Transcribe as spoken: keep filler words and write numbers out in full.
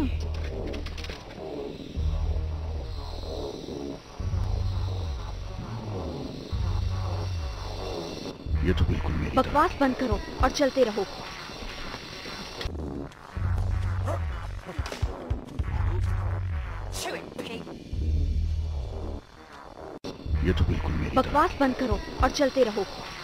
तुम? ये तो बिल्कुल मेरी बकवास बंद करो और चलते रहो। ये तो बिल्कुल मेरी बकवास बंद करो और चलते रहो।